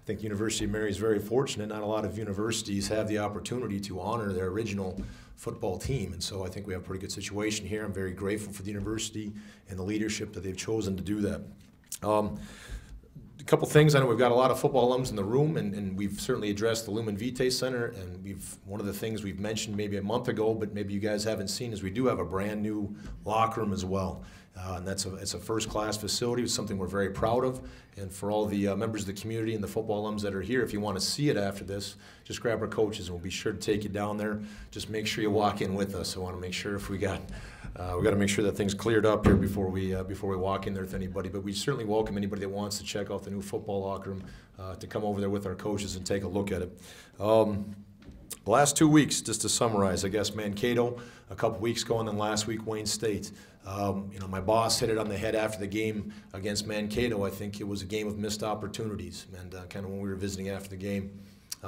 think the University of Mary is very fortunate. Not a lot of universities have the opportunity to honor their original football team, and so I think we have a pretty good situation here. I'm very grateful for the university and the leadership that they've chosen to do that. A couple things. I know we've got a lot of football alums in the room, and we've certainly addressed the Lumen Vitae Center, and one of the things we've mentioned maybe a month ago, but maybe you guys haven't seen, is we do have a brand new locker room as well. And it's a first-class facility. It's something we're very proud of. And for all the members of the community and the football alums that are here, if you want to see it after this, just grab our coaches, and we'll be sure to take you down there. Just make sure you walk in with us. I want to make sure if we got to make sure that thing's cleared up here before we walk in there with anybody. But we certainly welcome anybody that wants to check out the new football locker room to come over there with our coaches and take a look at it. The last 2 weeks, just to summarize, I guess Mankato a couple weeks ago, and then last week Wayne State. My boss hit it on the head after the game against Mankato. I think it was a game of missed opportunities, and kind of when we were visiting after the game.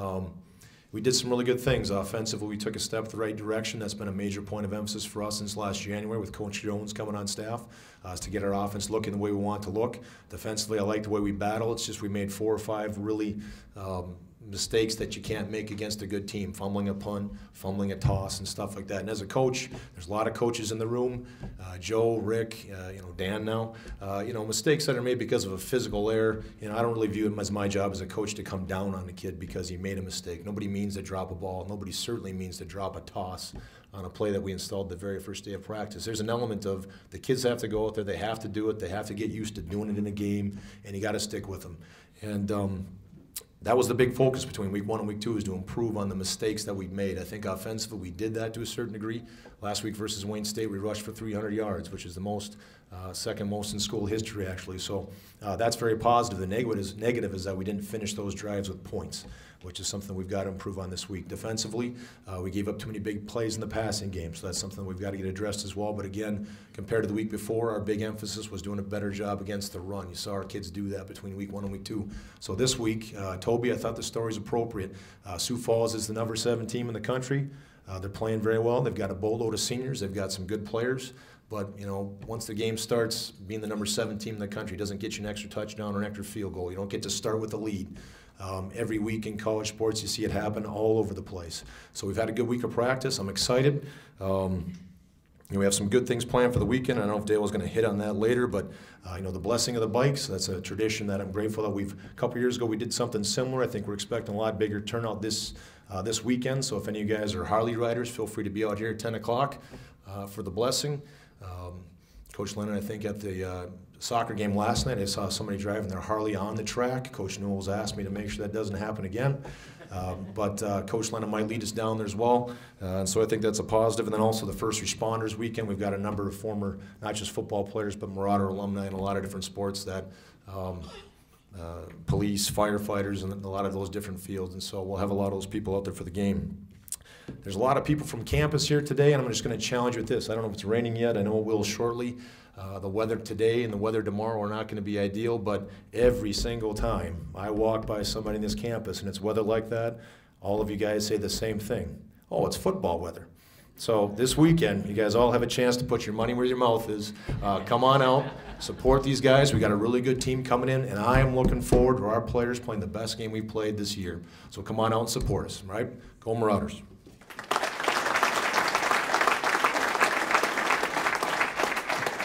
We did some really good things. Offensively, we took a step the right direction. That's been a major point of emphasis for us since last January with Coach Jones coming on staff, is to get our offense looking the way we want it to look. Defensively, I like the way we battle. It's just we made 4 or 5 really mistakes that you can't make against a good team, fumbling a punt, fumbling a toss, and stuff like that. And as a coach, there's a lot of coaches in the room, Joe, Rick, Dan now, mistakes that are made because of a physical error. I don't really view it as my job as a coach to come down on a kid because he made a mistake. Nobody means to drop a ball. Nobody certainly means to drop a toss on a play that we installed the very first day of practice. There's an element of the kids have to go out there, they have to do it, they have to get used to doing it in a game, and you got to stick with them. And that was the big focus between week 1 and week 2, is to improve on the mistakes that we've made. I think offensively we did that to a certain degree. Last week versus Wayne State, we rushed for 300 yards, which is the most, second most in school history actually. So that's very positive. The negative is that we didn't finish those drives with points, which is something we've got to improve on this week. Defensively, we gave up too many big plays in the passing game, so that's something we've got to get addressed as well. But again, compared to the week before, our big emphasis was doing a better job against the run. You saw our kids do that between week 1 and week 2. So this week, Toby, I thought the story's appropriate. Sioux Falls is the number 7 team in the country. They're playing very well. They've got a boatload of seniors. They've got some good players. But, once the game starts, being the number 7 team in the country doesn't get you an extra touchdown or an extra field goal. You don't get to start with the lead. Every week in college sports, you see it happen all over the place. So we've had a good week of practice. I'm excited. We have some good things planned for the weekend. I don't know if Dale was going to hit on that later, but the blessing of the bikes, that's a tradition that I'm grateful that a couple years ago we did something similar. I think we're expecting a lot bigger turnout this weekend. So if any of you guys are Harley riders, feel free to be out here at 10 o'clock for the blessing. Coach Lennon, I think at the soccer game last night, I saw somebody driving their Harley on the track. Coach Newell's asked me to make sure that doesn't happen again. But Coach Lennon might lead us down there as well. And so I think that's a positive. And then also the first responders weekend, we've got a number of former, not just football players, but Marauder alumni in a lot of different sports that police, firefighters, and a lot of those different fields. And so we'll have a lot of those people out there for the game. There's a lot of people from campus here today, and I'm just going to challenge you with this. I don't know if it's raining yet. I know it will shortly. The weather today and the weather tomorrow are not going to be ideal, but every single time I walk by somebody in this campus and it's weather like that, all of you guys say the same thing. Oh, it's football weather. So this weekend, you guys all have a chance to put your money where your mouth is. Come on out, support these guys. We got a really good team coming in, and I am looking forward to our players playing the best game we've played this year. So come on out and support us, right? Go Marauders.